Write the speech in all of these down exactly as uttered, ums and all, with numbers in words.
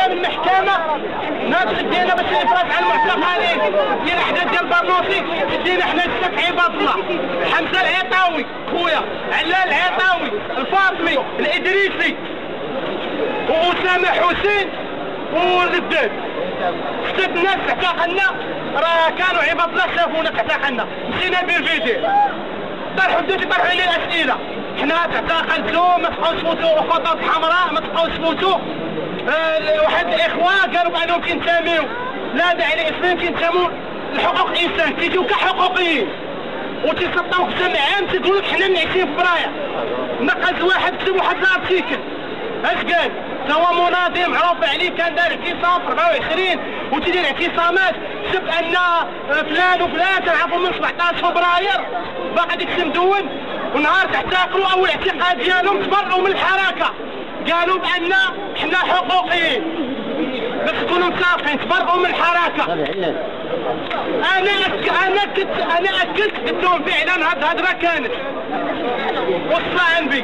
قدام المحكمه ناقص ديالنا باش الافراج على المعتقلين ديال الاحداث ديال البرنوسي. دينا حنا سته عباد الله، حمزه العطاوي خويا، علال العطاوي، الفاطمي، الادريسي، واسامه حسين والرداد. ست ناس اعتقلنا راه كانوا عباد الله شافونا اعتقلنا، مشينا بالفيديو طرحوا بديتو طرحوا عليه الاسئله. حنا تعتقلتوا ما تبقاوش تفوتوا خطوط حمراء، ما تبقاوش تفوتوا. آه واحد الاخوان قالوا بانهم كينتميو لا داعي لاسمهم، كينتموا لحقوق الانسان، كيجيو كحقوقيين وتيسطاو قدام عام تيقول لك حنا من عشرين فبراير. نقص واحد كتب واحد الارتيكل اش قال؟ هو مناضل معروف عليه كان دار اعتصام في أربعة وعشرين وتيدير اعتصامات، كتب ان فلان وفلان تنعرفوا من سبعطاش فبراير باقي ديك مدون، ونهار تعتقلوا اول اعتقال ديالهم تبرؤوا من الحركه، قالوا بان حنا حقوقيين باش تكونوا متفقين تبرؤوا من الحركه. انا أك... انا كنت انا اكدت قلت لهم فعلا هاد الهضره كانت وصلها عندي.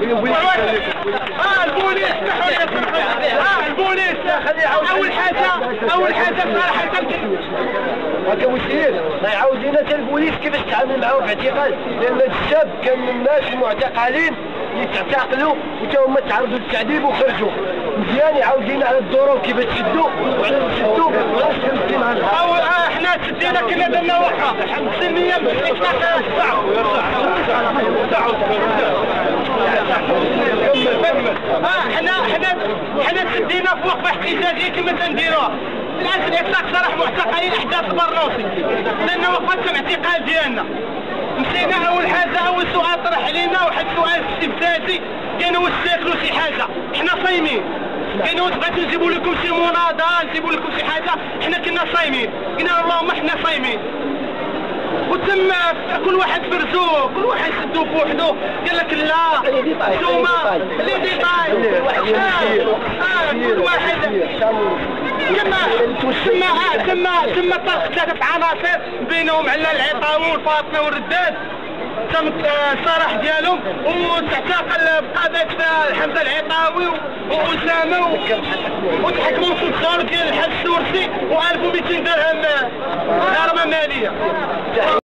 اه البوليس اه البوليس اول حاجه اول حاجه صراحه هكا وسير ما يعاودينا حتى البوليس كيفاش تعامل معاهم في اعتقال، لان هاد الشاب كان من الناس المعتقلين اللي تعتقلوا وتا هما تعرضوا للتعذيب وخرجوا. مزيان يعاودينا على الدور كيفاش تشدوا وعلى نشدوا وعلاش كنتي مع او حنا تدينا كنا درنا وقفه سلميه باش نتلاقى اه حنا حنا حنا تدينا في وقفه احتجاجيه كما تنديروها. الان في الاطلاق صراحه معتقلين احداث البرنوسي لان وقفت الاعتقال ديالنا. مشينا اول حاجه اول سؤال طرح علينا واحد السؤال استفزازي، كانوا واش تاكلوا شي حاجه؟ حنا صايمين. كانوا واش بغيتوا نجيبوا لكم شي مناضله نجيبوا لكم شي حاجه؟ حنا كنا صايمين. قلنا اللهم حنا صايمين. وتم كل واحد فرزوه، كل واحد شدوه بوحدو، قال لك لا نتوما لي ديتاي اه كل واحد تما تما تما تما طرح ثلاثه عناصر بينهم على العطاوي والفاطمي والرداد، تم الصراح ديالهم وتعتقل بقضيه حمزه العطاوي واسامه وتحكموا في الدار ديال الحاج السورسي و ألف ومئتين درهم غرامه ماليه.